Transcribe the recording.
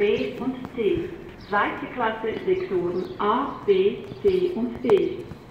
B und C. Zweite Klasse Sektoren A, B, C und D.